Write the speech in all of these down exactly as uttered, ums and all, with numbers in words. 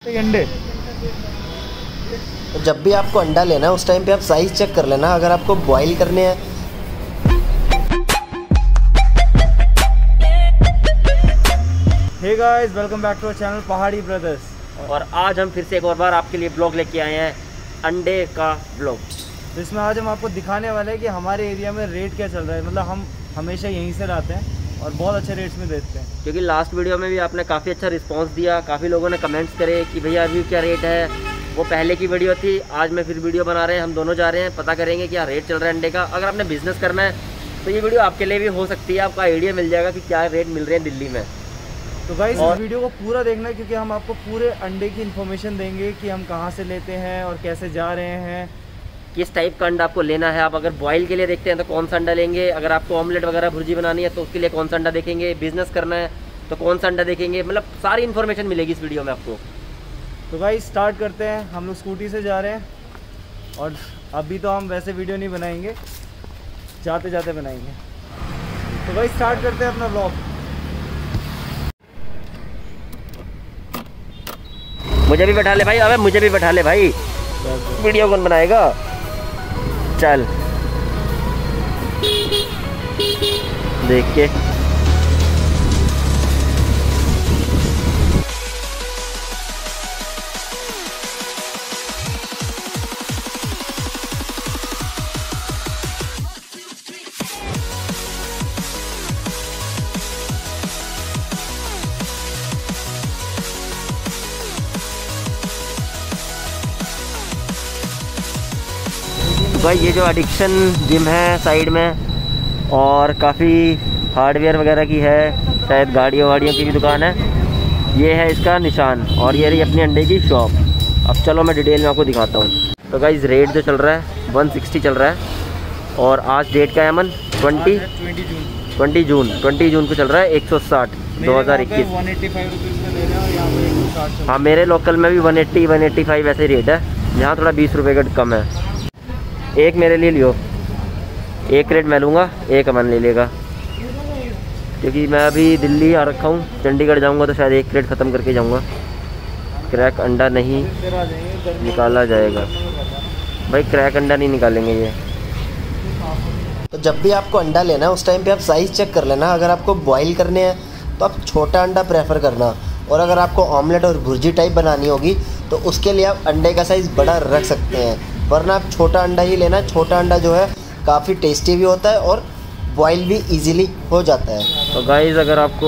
अंडे। जब भी आपको अंडा लेना है उस टाइम पे आप साइज चेक कर लेना। अगर आपको बॉईल करने हैं hey guys, welcome back to our channel Pahadi brothers. और आज हम फिर से एक और बार आपके लिए ब्लॉग लेके आए हैं, अंडे का ब्लॉग। तो इसमें आज हम आपको दिखाने वाले हैं कि हमारे एरिया में रेट क्या चल रहा है। मतलब हम हमेशा यहीं से लाते हैं और बहुत अच्छे रेट्स में देते हैं। क्योंकि लास्ट वीडियो में भी आपने काफ़ी अच्छा रिस्पांस दिया, काफ़ी लोगों ने कमेंट्स करे कि भैया अभी क्या रेट है। वो पहले की वीडियो थी, आज मैं फिर वीडियो बना रहे हैं। हम दोनों जा रहे हैं, पता करेंगे क्या रेट चल रहा है अंडे का। अगर आपने बिज़नेस करना है तो ये वीडियो आपके लिए भी हो सकती है, आपका आइडिया मिल जाएगा कि क्या रेट मिल रहे हैं दिल्ली में। तो गाइस इस वीडियो को पूरा देखना है क्योंकि हम आपको पूरे अंडे की इन्फॉर्मेशन देंगे कि हम कहाँ से लेते हैं और कैसे जा रहे हैं, किस टाइप का अंडा आपको लेना है। आप अगर बॉयल के लिए देखते हैं तो कौन सा अंडा लेंगे, अगर आपको ऑमलेट वगैरह भुर्जी बनानी है तो उसके लिए कौन सा अंडा देखेंगे, बिजनेस करना है तो कौन सा अंडा देखेंगे। मतलब सारी इन्फॉर्मेशन मिलेगी इस वीडियो में आपको। तो गाइस स्टार्ट करते हैं। हम लोग स्कूटी से जा रहे हैं और अभी तो हम वैसे वीडियो नहीं बनाएंगे, जाते जाते बनाएंगे। तो गाइस स्टार्ट करते हैं अपना ब्लॉग। मुझे भी बैठा ले भाई, अबे मुझे भी बैठा ले भाई, वीडियो कौन बनाएगा। चल देख के भाई ये जो एडिक्शन जिम है साइड में और काफ़ी हार्डवेयर वगैरह की है, शायद गाड़ियों वाड़ियों की भी दुकान है। ये है इसका निशान और ये रही अपनी अंडे की शॉप। अब चलो मैं डिटेल में आपको दिखाता हूँ। तो गाइस रेट जो चल रहा है वन सिक्सटी चल रहा है और आज डेट का है Aman twenty twenty June twenty June को चल रहा है एक सौ साठ दो हज़ार इक्कीस। हाँ मेरे लोकल में भी one eighty one eighty five ऐसे रेट है, यहाँ थोड़ा बीस रुपये का कम है। एक मेरे लिए लियो, एक क्रेट मैं लूँगा, एक अमन ले लेगा क्योंकि मैं अभी दिल्ली आ रखा हूँ। चंडीगढ़ जाऊँगा तो शायद एक क्रेट ख़त्म करके जाऊँगा। क्रैक अंडा नहीं निकाला जाएगा भाई, क्रैक अंडा नहीं निकालेंगे ये। तो जब भी आपको अंडा लेना है उस टाइम पे आप साइज चेक कर लेना। अगर आपको बॉईल करने हैं तो आप छोटा अंडा प्रेफर करना, और अगर आपको ऑमलेट और भुर्जी टाइप बनानी होगी तो उसके लिए आप अंडे का साइज़ बड़ा रख सकते हैं, वरना आप छोटा अंडा ही लेना। छोटा अंडा जो है काफ़ी टेस्टी भी होता है और बॉईल भी इजीली हो जाता है। तो गाइस अगर आपको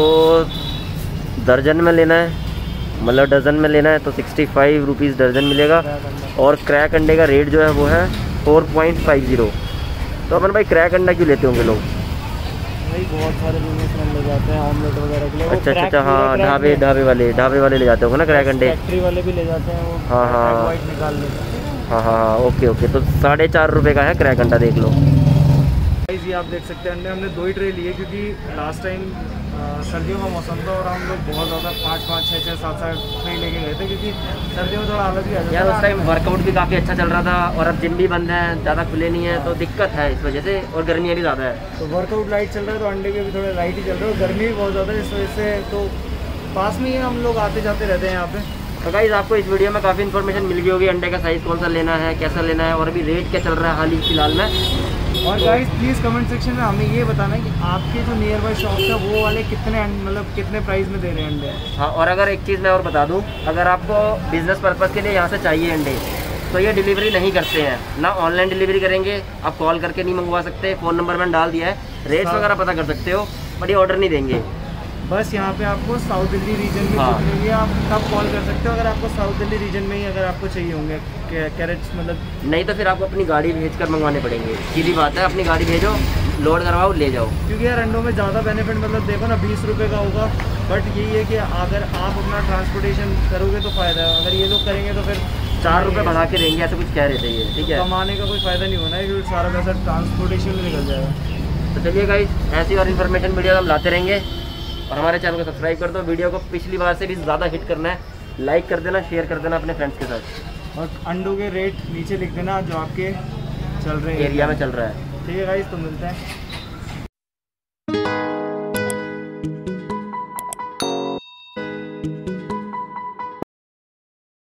दर्जन में लेना है, मतलब डज़न में लेना है तो सिक्सटी फाइव रुपीज़ दर्जन मिलेगा। और क्रैक अंडे का रेट जो है वो है फोर पॉइंट फाइव ज़ीरो। तो अपन भाई क्रैक अंडा क्यों लेते होंगे लोग? भाई बहुत सारे बिजनेसमैन ले जाते हैं ऑमलेट वगैरह के लिए। अच्छा अच्छा अच्छा हाँ, ढाबे ढाबे वाले ढाबे वाले ले जाते होंगे ना क्रैक अंडे। फैक्ट्री वाले भी ले जाते हैं वो। हाँ हाँ वाइट निकाल लेते हैं। हाँ हाँ हाँ ओके ओके। तो साढ़े चार रुपये का है क्रैक अंडा, देख लो। ये आप देख सकते हैं अंडे हमने दो ही ट्रे लिए क्योंकि लास्ट टाइम सर्दियों का मौसम था और हम लोग बहुत ज़्यादा पाँच पाँच छः छः सात सात ट्रे लेके गए थे क्योंकि सर्दियों में थोड़ा अलग ही आ जाता है यार। उस टाइम वर्कआउट भी काफ़ी अच्छा चल रहा था और अब जिम भी बंद है, ज़्यादा खुले नहीं है तो दिक्कत है इस वजह से, और गर्मियाँ भी ज़्यादा है। तो वर्कआउट लाइट चल रहा है तो अंडे के भी थोड़े लाइट ही चल रहे हैं और गर्मी भी बहुत ज़्यादा है इस वजह से। तो पास में ही हम लोग आते जाते रहते हैं यहाँ पे। तो गाइस आपको इस वीडियो में काफ़ी इन्फॉर्मेशन मिल गई होगी, अंडे का साइज़ कौन सा लेना है, कैसा लेना है और अभी रेट क्या चल रहा है हाल ही फिलहाल में। और गाइस प्लीज़ कमेंट सेक्शन में हमें ये बताना है कि आपके जो नियर बाई शॉप है वो वाले कितने मतलब कितने प्राइस में दे रहे हैं अंडे। हाँ और अगर एक चीज़ मैं और बता दूँ, अगर आपको बिज़नेस पर्पज़ के लिए यहाँ से चाहिए अंडे तो ये डिलीवरी नहीं करते हैं, ना ऑनलाइन डिलीवरी करेंगे। आप कॉल करके नहीं मंगवा सकते, फ़ोन नंबर मैंने डाल दिया है, रेट्स वगैरह पता कर सकते हो, बट ये ऑर्डर नहीं देंगे। बस यहाँ पे आपको साउथ दिल्ली रीजन में हाँ। लिए आप तब कॉल कर सकते हो अगर आपको साउथ दिल्ली रीजन में ही अगर आपको चाहिए होंगे कैरेट्स, मतलब नहीं तो फिर आपको अपनी गाड़ी भेज कर मंगवाने पड़ेंगे। सीधी बात है, अपनी गाड़ी भेजो, लोड करवाओ, ले जाओ। क्योंकि यार अंडों में ज़्यादा बेनिफिट मतलब देखो ना बीस रुपये का होगा, बट यही है कि अगर आप अपना ट्रांसपोर्टेशन करोगे तो फ़ायदा है। अगर ये लोग करेंगे तो फिर चार रुपये बढ़ा के देंगे, ऐसे कुछ कह रहे थे ये, ठीक है। कमाने का कोई फ़ायदा नहीं होना है क्योंकि सारा पैसा ट्रांसपोर्टेशन में निकल जाएगा। तो चलिए गाइस ऐसी और इन्फॉर्मेशन वीडियो हम लाते रहेंगे और हमारे चैनल को सब्सक्राइब कर दो। वीडियो को पिछली बार से भी ज़्यादा हिट करना है, लाइक कर देना, शेयर कर देना अपने फ्रेंड्स के साथ। और अंडों के रेट नीचे लिख देना जो आपके चल रहे हैं एरिया में चल रहा है। ठीक है गाइस, तो मिलते हैं।